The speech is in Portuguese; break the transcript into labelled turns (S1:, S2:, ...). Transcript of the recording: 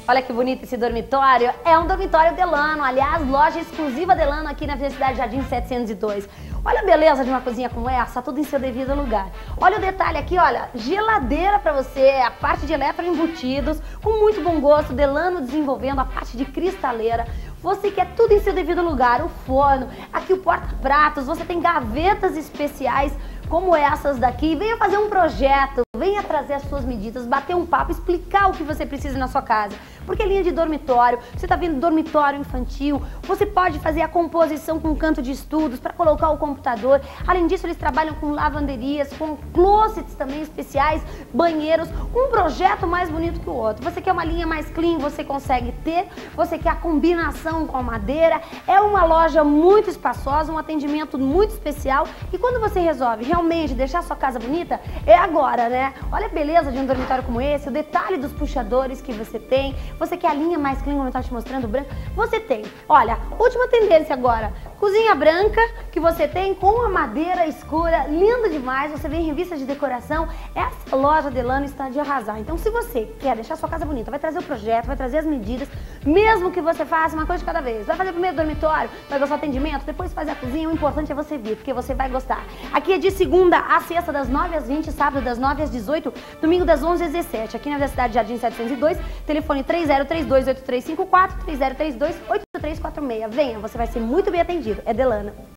S1: Olha que bonito esse dormitório, é um dormitório Delano, aliás, loja exclusiva Delano aqui na Cidade Jardim 702. Olha a beleza de uma cozinha como essa, tudo em seu devido lugar. Olha o detalhe aqui, olha, geladeira pra você, a parte de eletroembutidos, com muito bom gosto, Delano desenvolvendo a parte de cristaleira. Você quer tudo em seu devido lugar, o forno, aqui o porta-pratos, você tem gavetas especiais como essas daqui. Venha fazer um projeto, venha trazer as suas medidas, bater um papo, explicar o que você precisa na sua casa. Porque linha de dormitório, você está vendo dormitório infantil, você pode fazer a composição com canto de estudos para colocar o computador. Além disso, eles trabalham com lavanderias, com closets também especiais, banheiros, um projeto mais bonito que o outro. Você quer uma linha mais clean, você consegue ter. Você quer a combinação com a madeira. É uma loja muito espaçosa, um atendimento muito especial. E quando você resolve realmente deixar a sua casa bonita, é agora, né? Olha a beleza de um dormitório como esse, o detalhe dos puxadores que você tem. Você quer a linha mais clean, como eu estou te mostrando, branca? Você tem. Olha, última tendência agora, cozinha branca que você tem com a madeira escura, lindo demais. Você vê em revistas de decoração, essa loja Delano está de arrasar. Então, se você quer deixar a sua casa bonita, vai trazer o projeto, vai trazer as medidas, mesmo que você faça uma coisa de cada vez. Vai fazer o primeiro dormitório, vai gostar do atendimento, depois fazer a cozinha, o importante é você vir, porque você vai gostar. Aqui é de segunda a sexta, das 9 às 20, sábado das 9 às 18, domingo das 11 às 17, aqui na Universidade Jardim 702, telefone 3032-8354, 3032-8346. Venha, você vai ser muito bem atendido. É Delano.